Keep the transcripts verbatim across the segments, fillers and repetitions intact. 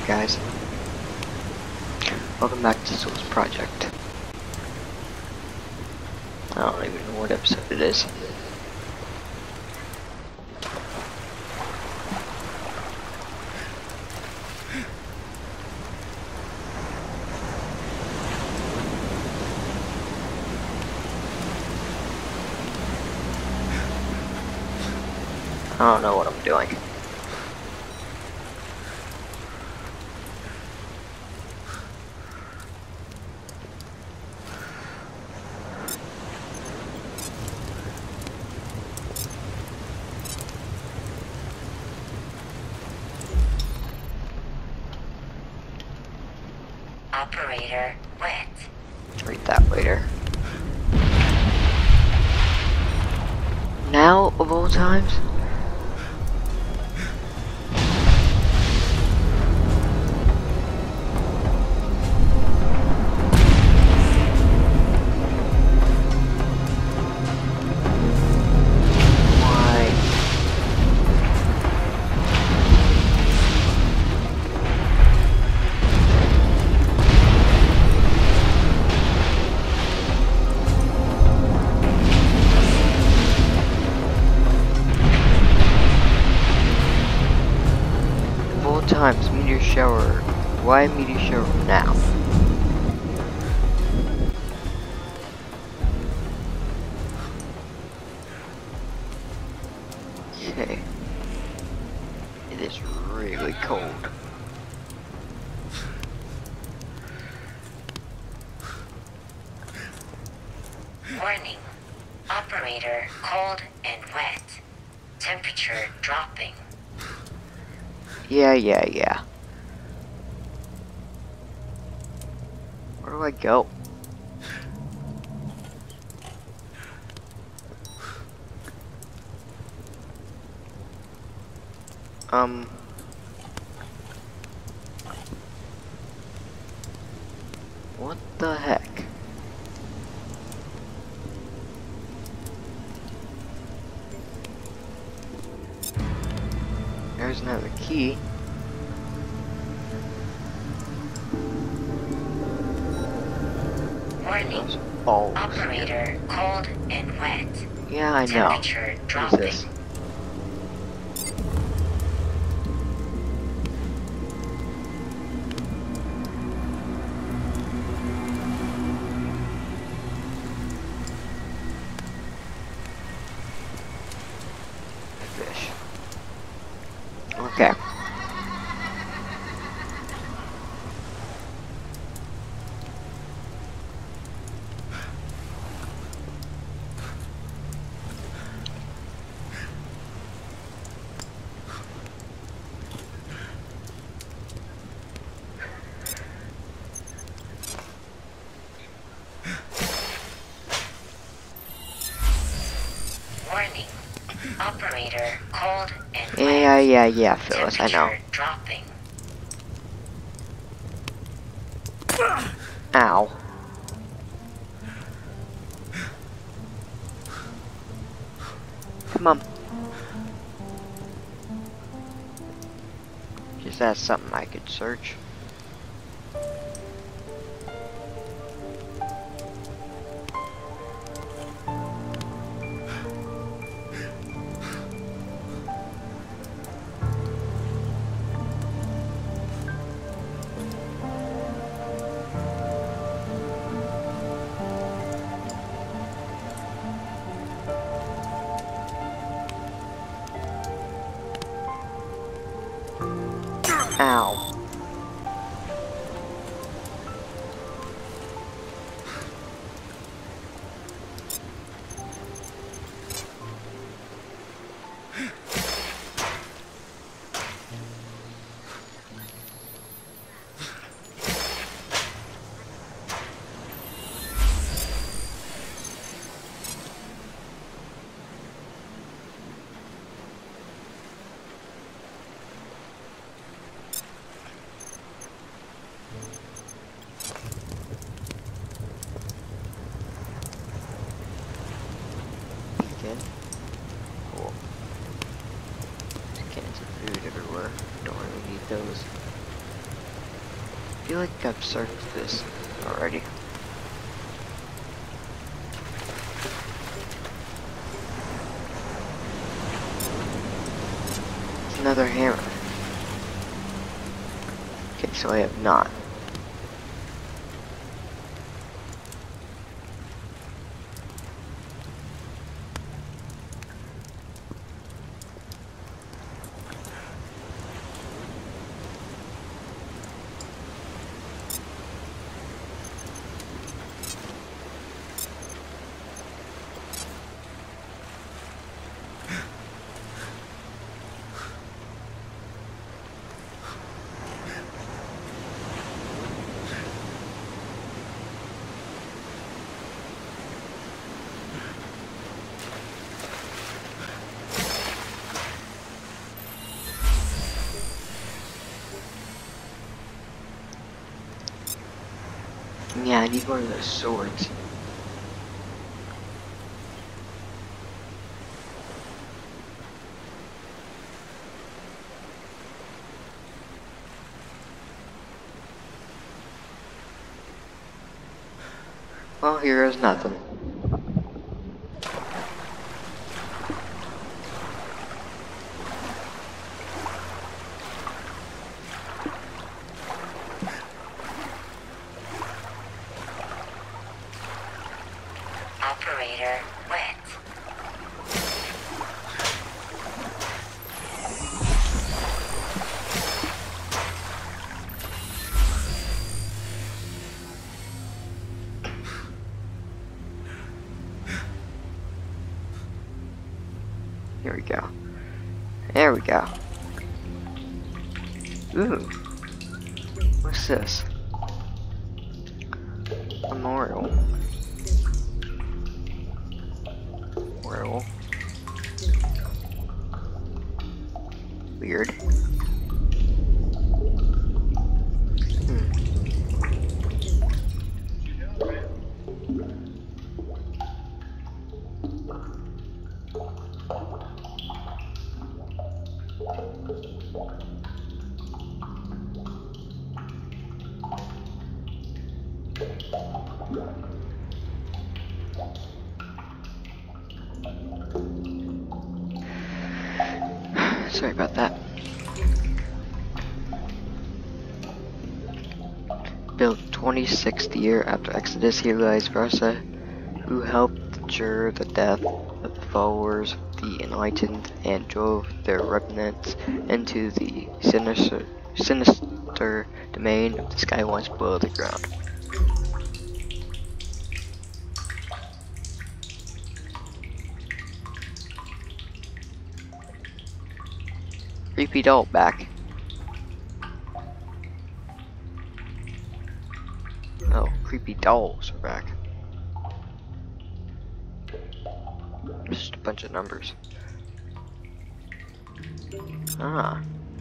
guys? Welcome back to Souls Project. I don't even know what episode it is. I don't know what I'm doing. Operator wet. Read that later. Now, of all times? Times meteor shower. Why meteor shower now? Okay. It is really cold. Warning. Operator cold and wet. Temperature dropping. Yeah, yeah, yeah. Where do I go? Um... What the heck? There's another key. Warning. Oh, Operator cold and wet. yeah, I know. Temperature dropping. What is this? Fish. Okay. Warning. Operator cold and wet. Yeah, yeah, yeah, Phyllis, I know. Temperature dropping. Ow. Come on. Is that something I could search? Ow. feel like I've searched this already. It's another hammer. Okay, so I have not. Yeah, I need one of those swords. Well, here is nothing. Operator wet. Here we go. There we go. Ooh. What's this? Memorial. Memorial. Weird. Hmm. Sorry about that. Built twenty-sixth year after Exodus, he realized Rasa, who helped ensure the death of the followers of the Enlightened and drove their remnants into the sinister, sinister domain of the sky once below the ground. Creepy doll back. Oh, creepy dolls are back. Just a bunch of numbers. Ah.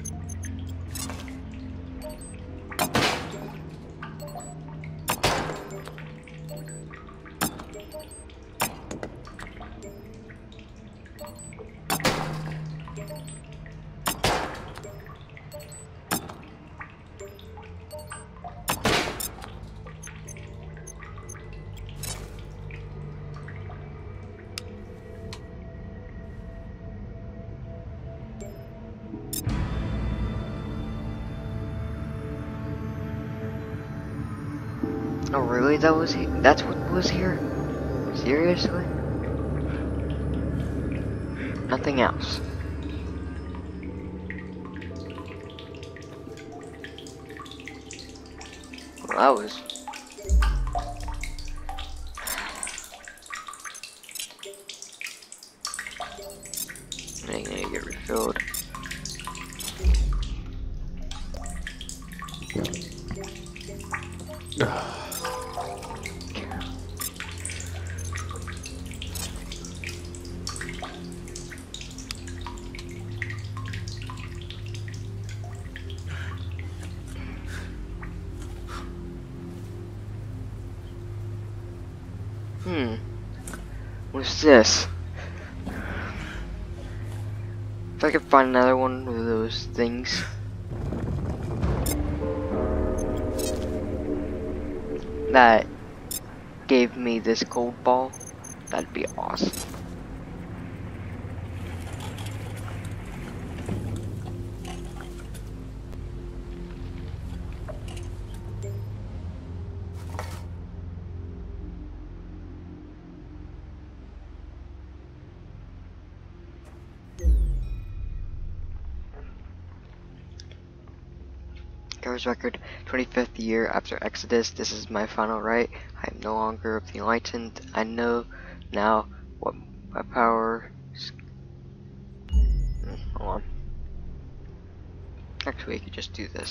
Oh really? That was he that's what was here? Seriously? Nothing else. Well, that was I need to get refilled. Hmm. What's this? If I could find another one of those things. that gave me this gold ball, that'd be awesome. Gar's record, twenty-fifth year after Exodus. This is my final right. I am no longer of the enlightened. I know now what my power. Hold on. Actually, we could just do this.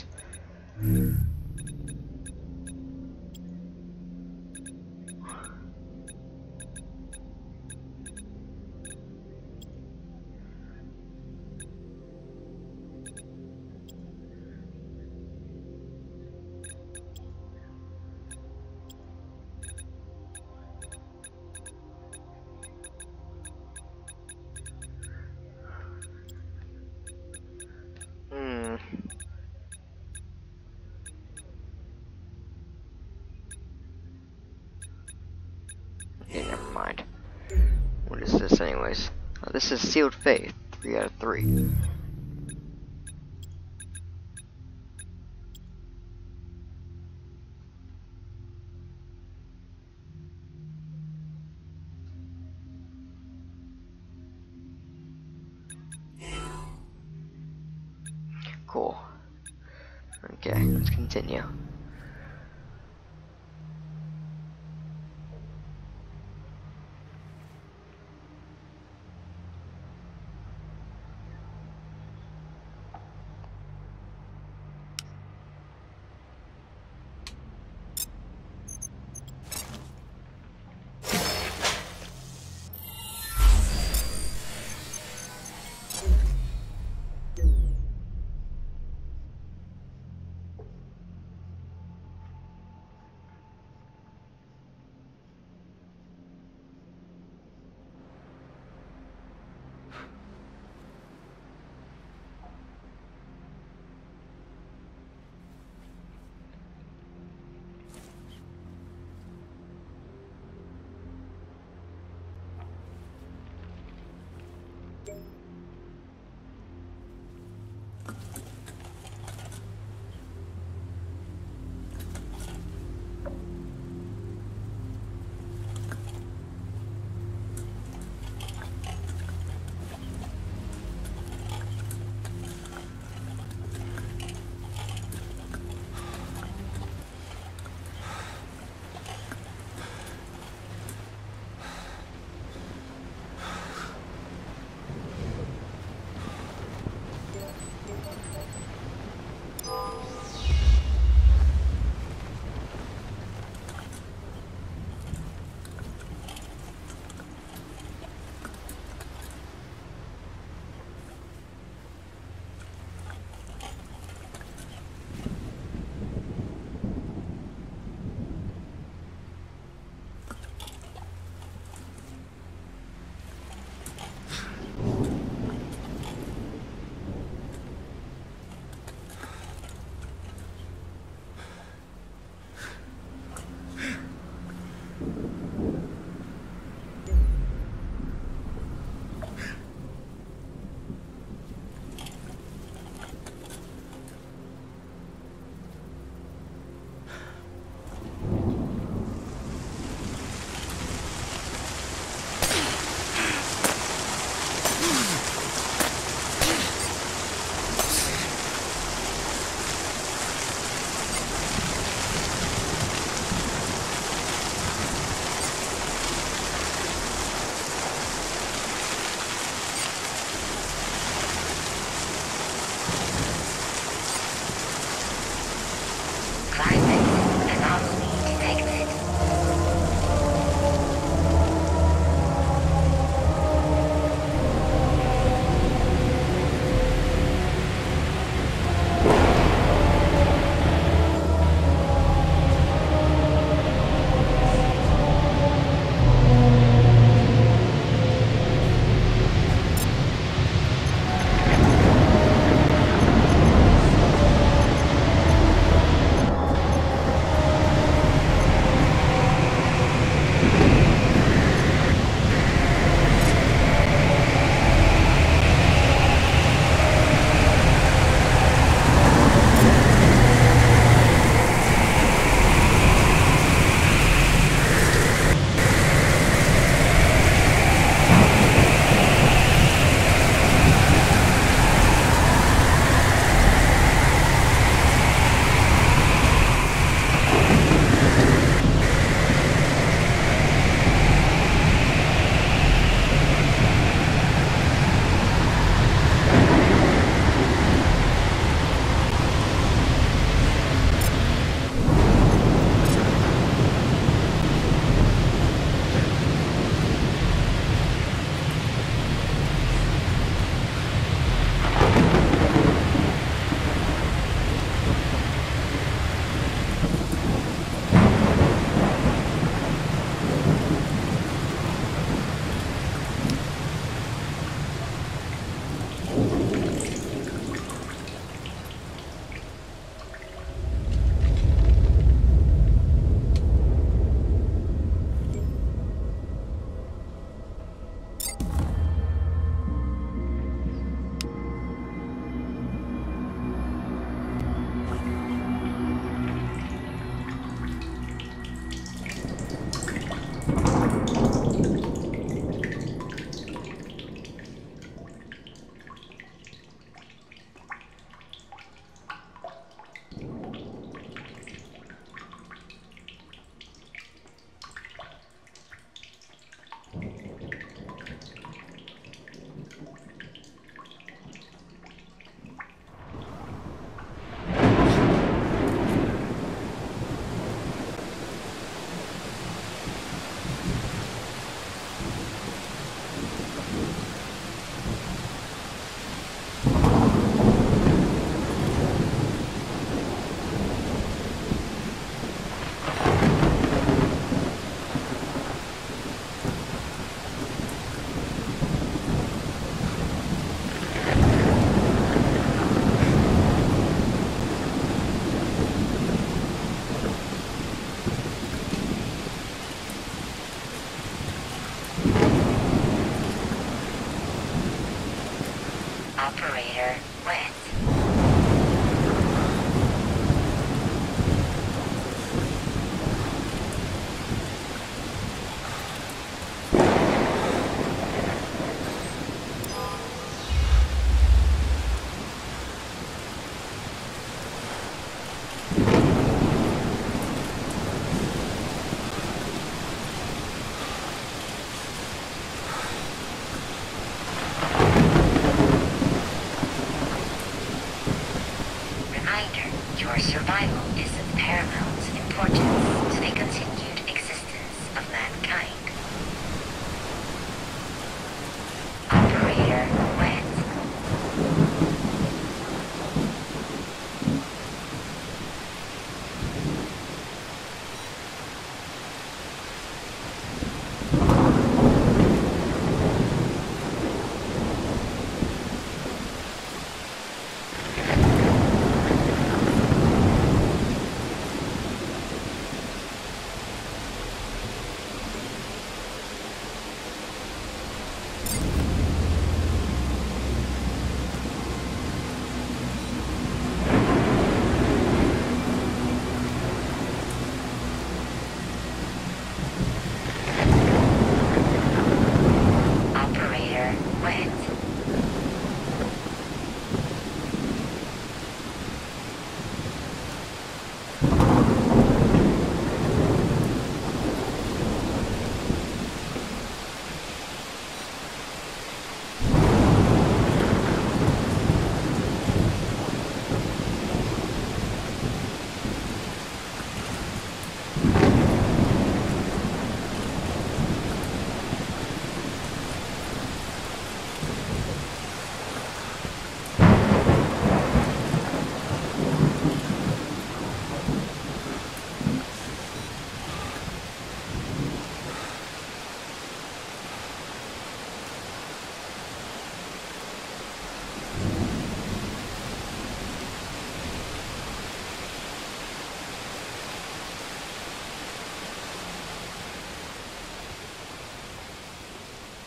Okay, never mind. What is this anyways? Oh, this is Sealed Faith, three out of three. Cool. Okay, let's continue.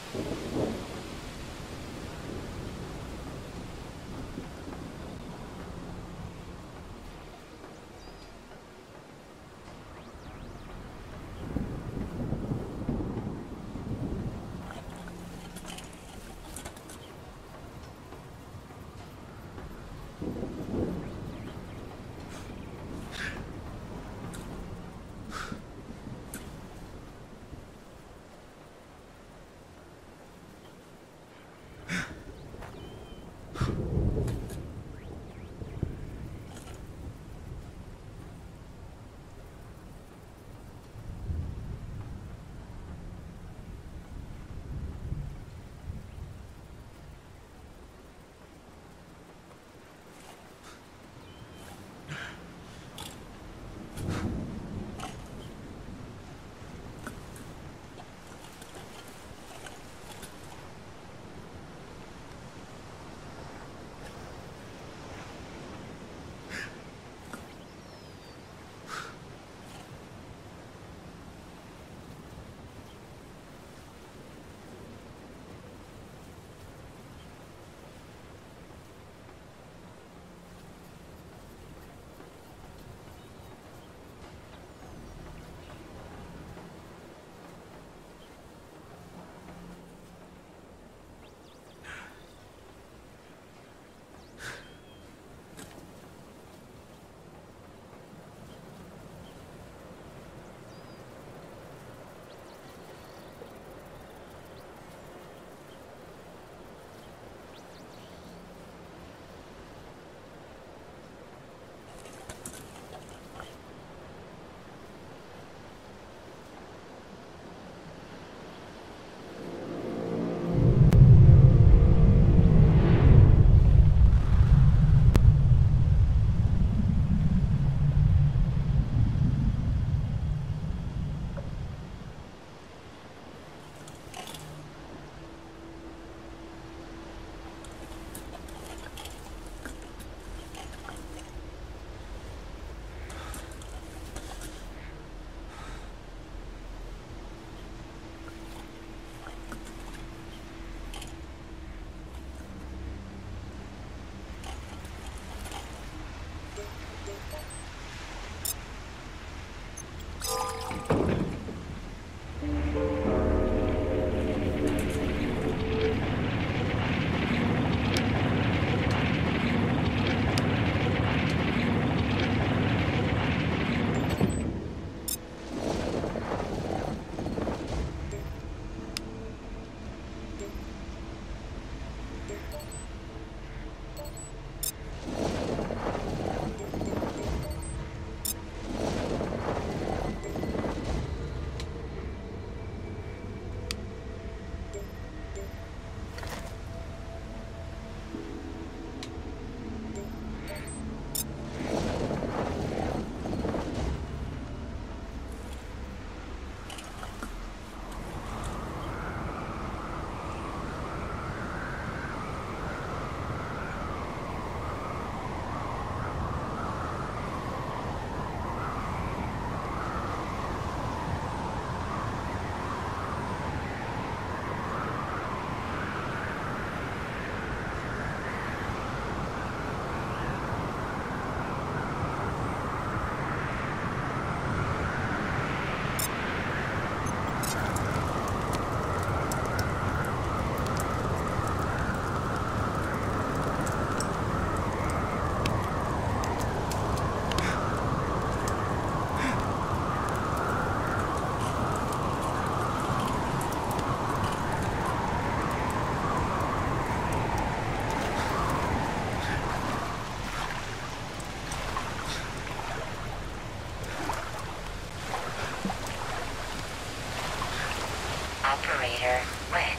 Operator wet.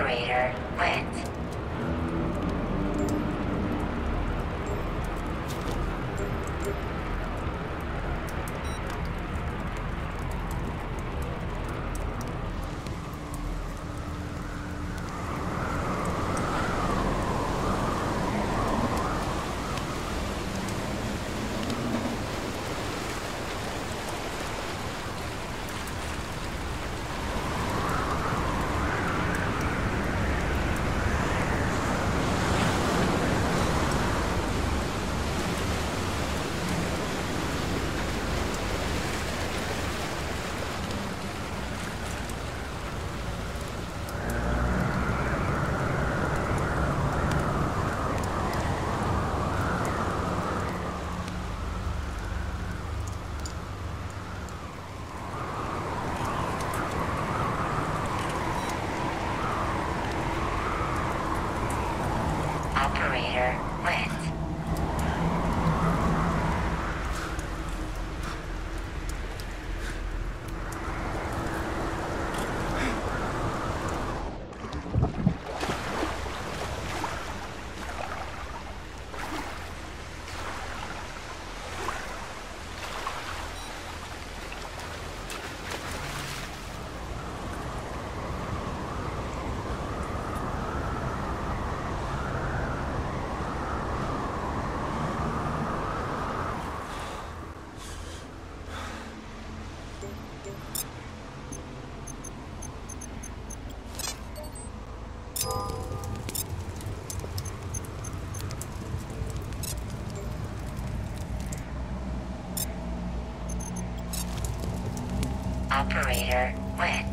Operator wet. Operator wet. Operator wet.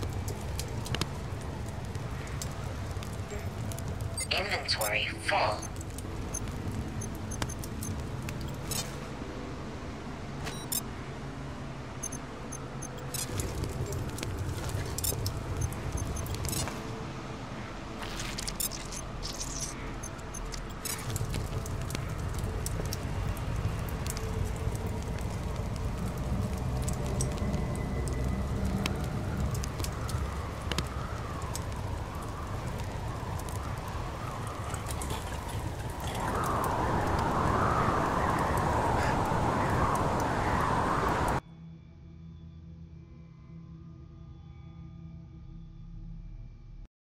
Inventory full.